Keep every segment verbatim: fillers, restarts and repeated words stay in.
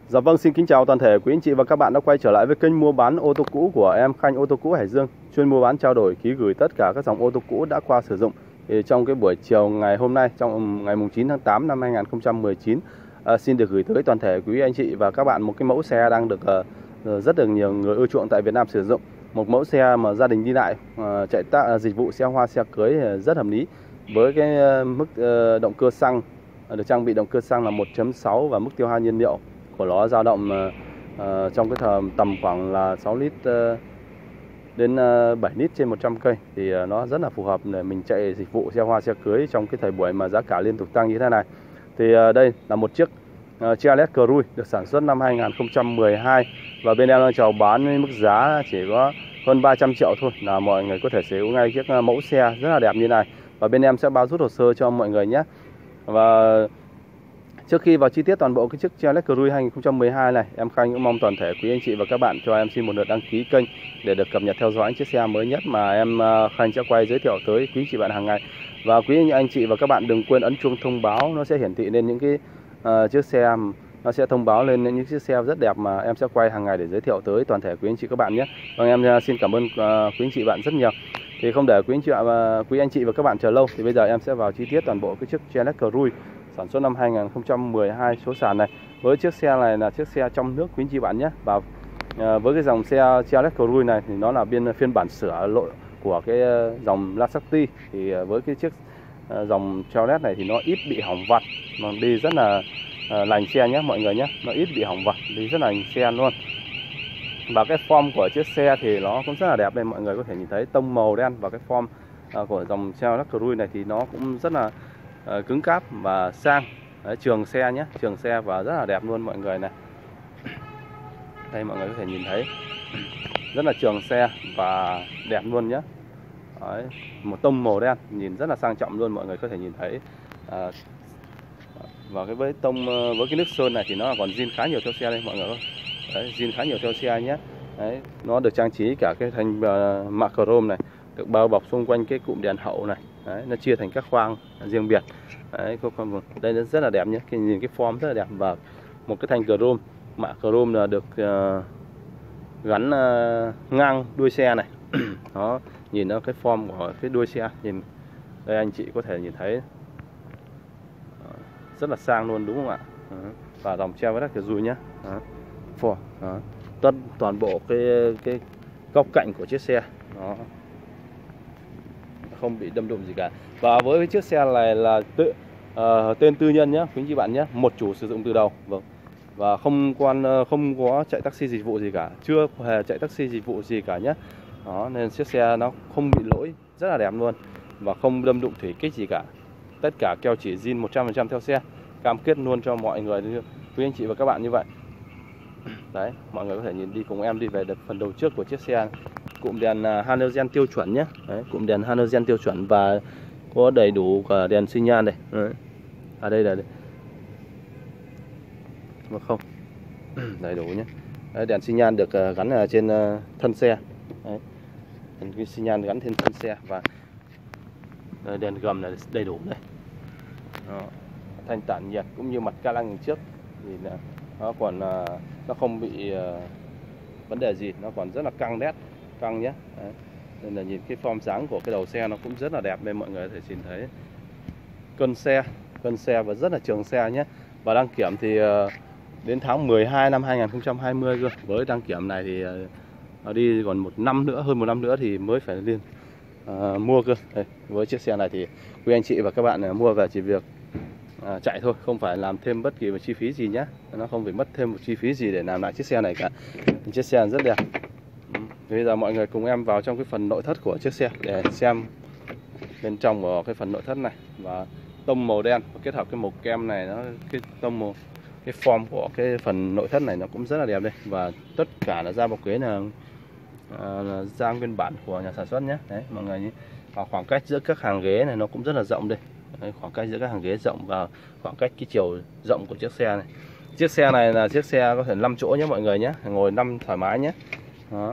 Dạ vâng, xin kính chào toàn thể quý anh chị và các bạn đã quay trở lại với kênh mua bán ô tô cũ của em Khanh Ô tô cũ Hải Dương, chuyên mua bán trao đổi ký gửi tất cả các dòng ô tô cũ đã qua sử dụng. Thì trong cái buổi chiều ngày hôm nay, trong ngày chín tháng tám năm hai nghìn không trăm mười chín, à, xin được gửi tới toàn thể quý anh chị và các bạn một cái mẫu xe đang được uh, rất được nhiều người ưa chuộng tại Việt Nam sử dụng. Một mẫu xe mà gia đình đi lại, uh, chạy ta, uh, dịch vụ xe hoa xe cưới uh, rất hợp lý, với cái uh, mức uh, động cơ xăng uh, được trang bị động cơ xăng là một chấm sáu và mức tiêu hao nhiên liệu của nó dao động uh, uh, trong cái tầm, tầm khoảng là sáu lít uh, đến uh, bảy lít trên một trăm cây, thì uh, nó rất là phù hợp để mình chạy dịch vụ xe hoa xe cưới trong cái thời buổi mà giá cả liên tục tăng như thế này. Thì uh, đây là một chiếc uh, Chevrolet Cruze được sản xuất năm hai nghìn không trăm mười hai và bên em đang chào bán với mức giá chỉ có hơn ba trăm triệu thôi, là mọi người có thể sở hữu ngay chiếc uh, mẫu xe rất là đẹp như này, và bên em sẽ bao rút hồ sơ cho mọi người nhé. Và trước khi vào chi tiết toàn bộ cái chiếc Chevrolet Cruze hai nghìn không trăm mười hai này, em Khanh cũng mong toàn thể quý anh chị và các bạn cho em xin một lượt đăng ký kênh để được cập nhật theo dõi chiếc xe mới nhất mà em Khanh sẽ quay giới thiệu tới quý anh chị bạn hàng ngày. Và quý anh chị và các bạn đừng quên ấn chuông thông báo, nó sẽ hiển thị lên những cái uh, chiếc xe, nó sẽ thông báo lên những chiếc xe rất đẹp mà em sẽ quay hàng ngày để giới thiệu tới toàn thể quý anh chị các bạn nhé. Vâng, em xin cảm ơn uh, quý anh chị bạn rất nhiều. Thì không để quý anh chị uh, quý anh chị và các bạn chờ lâu, thì bây giờ em sẽ vào chi tiết toàn bộ cái chiếc Chevrolet Cruze sản xuất năm hai nghìn không trăm mười hai số sàn này. Với chiếc xe này là chiếc xe trong nước quý anh chị bạn nhé. Và à, với cái dòng xe Chevrolet Cruze này thì nó là biên phiên bản sửa lội của cái dòng Lasati. Thì à, với cái chiếc à, dòng Chevrolet này thì nó ít bị hỏng vặt, mà đi rất là à, lành xe nhé mọi người nhé. Nó ít bị hỏng vặt, đi rất là lành xe luôn. Và cái form của chiếc xe thì nó cũng rất là đẹp đây, mọi người có thể nhìn thấy tông màu đen, và cái form à, của dòng Chevrolet Cruze này thì nó cũng rất là à, cứng cáp và sang. Đấy, trường xe nhé, trường xe và rất là đẹp luôn mọi người này. Đây mọi người có thể nhìn thấy rất là trường xe và đẹp luôn nhé. Đấy, một tông màu đen nhìn rất là sang trọng luôn, mọi người có thể nhìn thấy. À, và cái với tông với cái nước sơn này thì nó còn zin khá nhiều theo xe đây mọi người. Đấy, zin khá nhiều theo xe nhé. Đấy, nó được trang trí cả cái thanh uh, mạ chrome này, được bao bọc xung quanh cái cụm đèn hậu này. Đấy, nó chia thành các khoang riêng biệt. Đấy, đây nó rất là đẹp nhé, cái nhìn cái form rất là đẹp, và một cái thanh chrome, mạ chrome là được uh, gắn uh, ngang đuôi xe này. Đó, nhìn nó cái form của cái đuôi xe, nhìn đây anh chị có thể nhìn thấy rất là sang luôn đúng không ạ? Đó. Và dòng Chevrolet Cruze nhé. Đó. Đó. Tất toàn bộ cái cái góc cạnh của chiếc xe nó không bị đâm đụng gì cả. Và với cái chiếc xe này là tự uh, tên tư nhân nhé quý anh chị bạn nhé, một chủ sử dụng từ đầu. Vâng. Và không quan không có chạy taxi dịch vụ gì cả, chưa hề chạy taxi dịch vụ gì cả nhé. Đó, nên chiếc xe nó không bị lỗi, rất là đẹp luôn, và không đâm đụng thủy kích gì cả. Tất cả keo chỉ zin một trăm phần trăm theo xe, cam kết luôn cho mọi người quý anh chị và các bạn như vậy. Đấy, mọi người có thể nhìn đi cùng em đi về được phần đầu trước của chiếc xe này. Cụm đèn halogen tiêu chuẩn nhé. Đấy, cụm đèn halogen tiêu chuẩn và có đầy đủ cả đèn xi nhan này. Đấy. À đây là đây. Mà không đầy đủ nhé. Đấy, đèn xi nhan được gắn ở trên thân xe. Đấy. Đèn xi nhan gắn trên thân xe, và đèn gầm là đầy đủ đây. Đó. Thanh tản nhiệt cũng như mặt ca lăng trước thì nó còn nó không bị uh, vấn đề gì, nó còn rất là căng đét, căng nhé. Đấy. Nên là nhìn cái form dáng của cái đầu xe nó cũng rất là đẹp đây, mọi người có thể nhìn thấy cân xe, cân xe và rất là trường xe nhé. Và đăng kiểm thì uh, đến tháng mười hai năm hai nghìn không trăm hai mươi cơ. Với đăng kiểm này thì uh, nó đi còn một năm nữa, hơn một năm nữa thì mới phải lên uh, mua cơ. Đây, với chiếc xe này thì quý anh chị và các bạn uh, mua về chỉ việc À, chạy thôi, không phải làm thêm bất kỳ một chi phí gì nhé. Nó không phải mất thêm một chi phí gì để làm lại chiếc xe này cả. Chiếc xe rất đẹp. Bây giờ mọi người cùng em vào trong cái phần nội thất của chiếc xe để xem bên trong của cái phần nội thất này. Và tông màu đen kết hợp cái màu kem này, nó cái tông màu, cái form của cái phần nội thất này nó cũng rất là đẹp đây. Và tất cả là da bọc ghế là, à, là da nguyên bản của nhà sản xuất nhé. Đấy mọi người nhé. Và khoảng cách giữa các hàng ghế này nó cũng rất là rộng đây. Đấy, khoảng cách giữa các hàng ghế rộng và khoảng cách cái chiều rộng của chiếc xe này. Chiếc xe này là chiếc xe có thể năm chỗ nhé mọi người nhé, ngồi năm thoải mái nhé. Đó.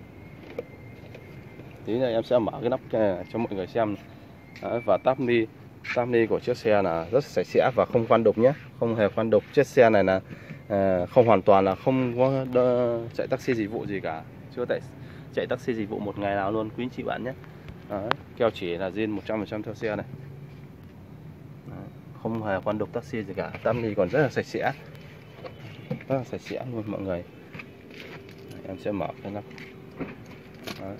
Tí nữa em sẽ mở cái nắp cho mọi người xem. Đấy, và tắp đi Tam ni của chiếc xe là rất sạch sẽ và không khoan đục nhé, không hề khoan đục. Chiếc xe này là à, không hoàn toàn là không có đo, chạy taxi dịch vụ gì cả, chưa chạy chạy taxi dịch vụ một ngày nào luôn quý anh chị bạn nhé. Đấy, keo chỉ là zin một trăm phần trăm theo xe này. Đấy, không hề khoan đục taxi gì cả. Tam ni còn rất là sạch sẽ, rất là sạch sẽ luôn mọi người. Đấy, em sẽ mở cái nắp. Đấy.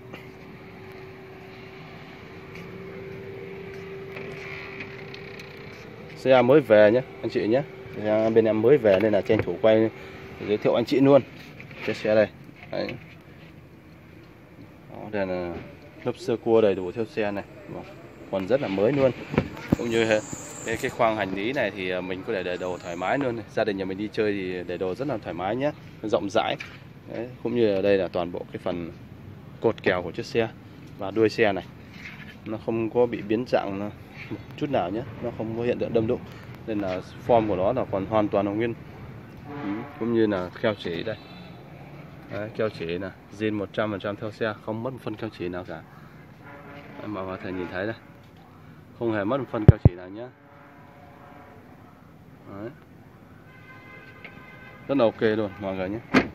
Xe mới về nhé anh chị nhé, xe bên em mới về nên là tranh thủ quay giới thiệu anh chị luôn chiếc xe đây. Đấy. Đó, đây là lốp sơ cua đầy đủ theo xe này, còn rất là mới luôn. Cũng như cái, cái khoang hành lý này thì mình có thể để đồ thoải mái luôn. Gia đình nhà mình đi chơi thì để đồ rất là thoải mái nhé, rộng rãi. Đấy. Cũng như ở đây là toàn bộ cái phần cột kèo của chiếc xe và đuôi xe này nó không có bị biến dạng một chút nào nhé, nó không có hiện tượng đâm đụng, nên là form của nó là còn hoàn toàn là nguyên. Ừ. Cũng như là keo chỉ đây. Đấy, keo chỉ là zin một trăm phần trăm theo xe, không mất một phân keo chỉ nào cả. Đấy, mà có thể nhìn thấy đây, không hề mất một phân keo chỉ nào nhé. Đấy. Rất là ok luôn mọi người nhé.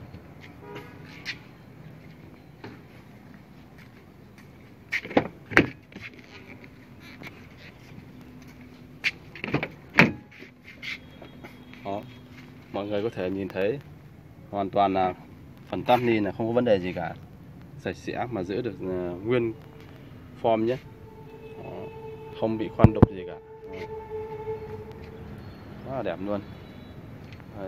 Đó, mọi người có thể nhìn thấy hoàn toàn là phần tam ni là không có vấn đề gì cả, sạch sẽ mà giữ được uh, nguyên form nhé. Đó, không bị khoan đục gì cả. Đó. Rất là đẹp luôn. Đấy.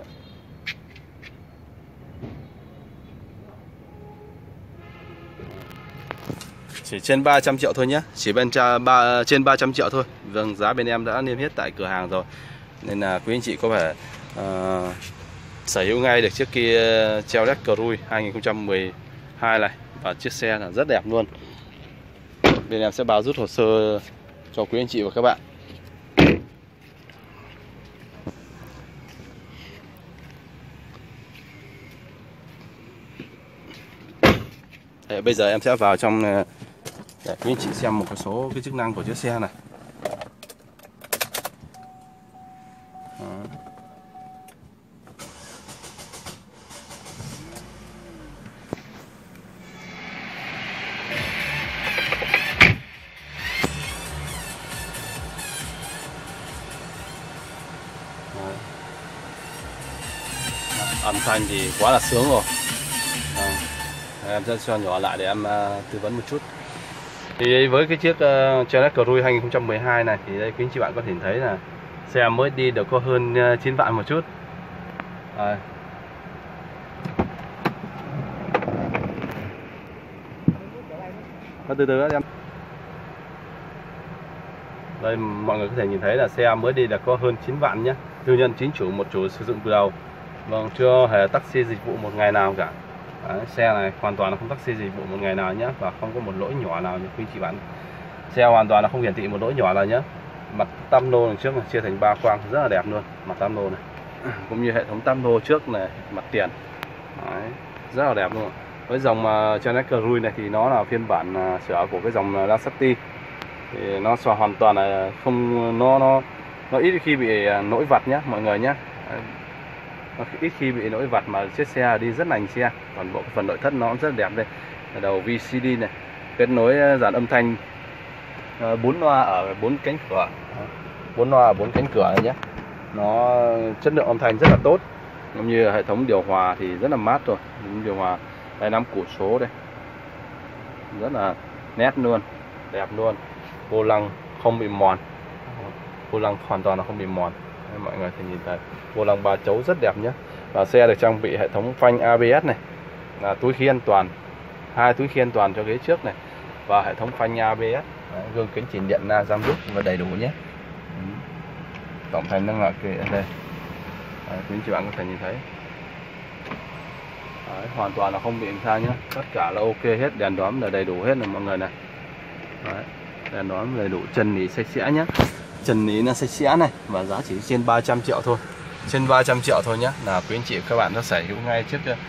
Chỉ trên ba trăm triệu thôi nhé, chỉ bên cha ba trên ba trăm triệu thôi. Vâng, giá bên em đã niêm yết tại cửa hàng rồi, nên là quý anh chị có thể uh, sở hữu ngay được chiếc kia Chevrolet Cruze hai không một hai này, và chiếc xe là rất đẹp luôn. Bên em sẽ báo rút hồ sơ cho quý anh chị và các bạn. Đấy, bây giờ em sẽ vào trong để quý anh chị xem một số cái chức năng của chiếc xe này. Đó. Âm thanh thì quá là sướng rồi. À, em sẽ cho nhỏ lại để em uh, tư vấn một chút. Thì với cái chiếc uh, Chevrolet Cruze hai không một hai này thì đây quý anh chị bạn có thể thấy là xe mới đi được có hơn uh, chín vạn một chút. À. Từ từ em. Đây mọi người có thể nhìn thấy là xe mới đi được có hơn chín vạn nhé. Tư nhân chính chủ, một chủ sử dụng từ đầu. Vâng, chưa hề taxi dịch vụ một ngày nào cả. Đấy, xe này hoàn toàn là không taxi dịch vụ một ngày nào nhé, và không có một lỗi nhỏ nào như quý chị bạn. Xe hoàn toàn là không hiển thị một lỗi nhỏ nào nhé. Mặt tam lô trước này chia thành ba khoang rất là đẹp luôn, mặt tam lô này. Cũng như hệ thống tam lô trước này, mặt tiền. Đấy, rất là đẹp luôn. Với dòng uh, Chevrolet Cruze này thì nó là phiên bản uh, sửa của cái dòng uh, Lassetti. Thì nó xòa hoàn toàn là không, nó nó nó ít khi bị uh, nỗi vặt nhé mọi người nhé. Đấy. Nó ít khi bị lỗi vặt mà chiếc xe đi rất lành xe. Còn bộ phần nội thất nó cũng rất đẹp đây. Ở đầu vê xê đê này, kết nối dàn âm thanh bốn loa ở bốn cánh cửa, bốn loa ở bốn cánh cửa này nhé. Nó chất lượng âm thanh rất là tốt, cũng như hệ thống điều hòa thì rất là mát rồi. Điều hòa đây, năm củ số đây, rất là nét luôn, đẹp luôn. Vô lăng không bị mòn, vô lăng hoàn toàn là không bị mòn. Đây, mọi người thì nhìn thấy vô lăng ba chấu rất đẹp nhé. Và xe được trang bị hệ thống phanh a bê ét này, là túi khí an toàn, hai túi khí an toàn cho ghế trước này, và hệ thống phanh a bê ét. Đấy, gương kính chỉnh điện na giam rút và đầy đủ nhé. Tổng thành năng lượng kệ ở đây. Đấy, quý chị bạn có thể nhìn thấy. Đấy, hoàn toàn là không bị sao nhé, tất cả là ok hết, đèn đóm là đầy đủ hết rồi mọi người này. Đấy, đèn đóm đầy đủ, chân nỉ sạch sẽ nhé, chân nỉ là sạch sẽ này, và giá chỉ trên ba trăm triệu thôi, trên ba trăm triệu thôi nhé, là quý anh chị các bạn có sở hữu ngay chiếc uh,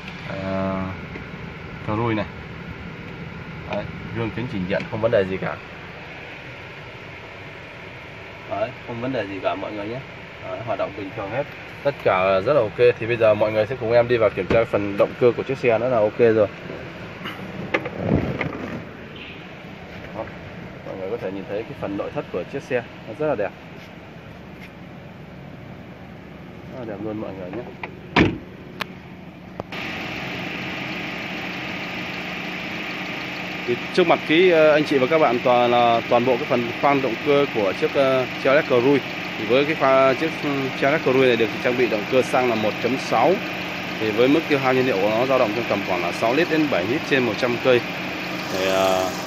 Cruze này. Đấy, gương kính chỉnh điện không vấn đề gì cả. Đấy, không vấn đề gì cả mọi người nhé. Đấy, hoạt động bình thường hết, tất cả rất là ok. Thì bây giờ mọi người sẽ cùng em đi vào kiểm tra phần động cơ của chiếc xe nữa là ok rồi. Đó, mọi người có thể nhìn thấy cái phần nội thất của chiếc xe nó rất là đẹp, rất là đẹp luôn mọi người nhé. Thì trước mặt cái anh chị và các bạn toàn là toàn bộ cái phần khoang động cơ của chiếc uh, Chevrolet Cruze. Thì với cái khoa, chiếc Chevrolet Cruze này được trang bị động cơ xăng là một chấm sáu. Thì với mức tiêu hao nhiên liệu của nó dao động trong tầm khoảng là sáu lít đến bảy lít trên một trăm cây. Thì uh,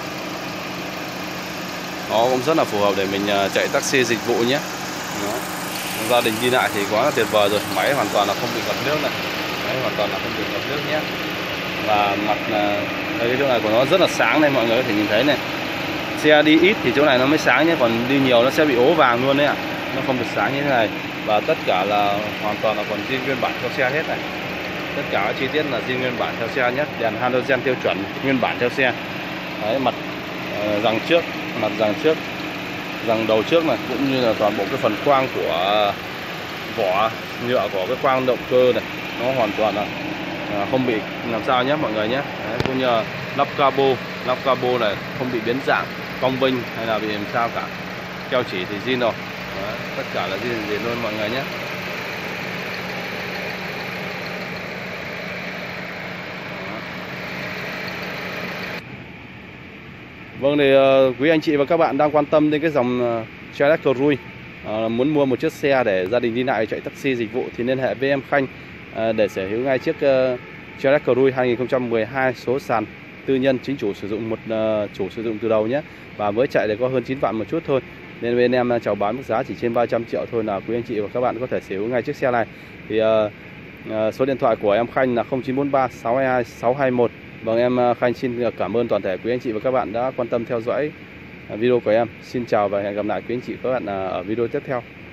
nó cũng rất là phù hợp để mình uh, chạy taxi dịch vụ nhé. Đó. Gia đình đi lại thì quá là tuyệt vời rồi, máy hoàn toàn là không bị ngập nước này, máy hoàn toàn là không bị ngập nước nhé. Và mặt là đây, cái chỗ này của nó rất là sáng này, mọi người có thể nhìn thấy này. Xe đi ít thì chỗ này nó mới sáng nhé, còn đi nhiều nó sẽ bị ố vàng luôn đấy ạ. Nó không được sáng như thế này. Và tất cả là hoàn toàn là còn zin nguyên bản theo xe hết này. Tất cả các chi tiết là zin nguyên bản theo xe nhé. Đèn halogen tiêu chuẩn nguyên bản theo xe. Đấy, mặt uh, rằng trước, mặt rằng trước, rằng đầu trước này, cũng như là toàn bộ cái phần khoang của vỏ nhựa của cái khoang động cơ này, nó hoàn toàn là À, không bị làm sao nhé mọi người nhé. Đấy, cũng như lắp cabo, lắp cabo này không bị biến dạng, cong vênh hay là bị làm sao cả. Keo chỉ thì zin rồi. Đấy, tất cả là zin zin luôn mọi người nhé. Đó. Vâng, thì uh, quý anh chị và các bạn đang quan tâm đến cái dòng uh, Chevrolet Cruze, uh, muốn mua một chiếc xe để gia đình đi lại chạy taxi dịch vụ thì liên hệ với em Khanh để sở hữu ngay chiếc uh, Chevrolet Cruze hai nghìn không trăm mười hai số sàn tư nhân, chính chủ sử dụng, một uh, chủ sử dụng từ đầu nhé. Và mới chạy để có hơn chín vạn một chút thôi. Nên bên em chào bán mức giá chỉ trên ba trăm triệu thôi, là quý anh chị và các bạn có thể sở hữu ngay chiếc xe này. Thì uh, uh, số điện thoại của em Khanh là không chín bốn ba sáu hai hai sáu hai một. Vâng, em uh, Khanh xin cảm ơn toàn thể quý anh chị và các bạn đã quan tâm theo dõi uh, video của em. Xin chào và hẹn gặp lại quý anh chị và các bạn uh, ở video tiếp theo.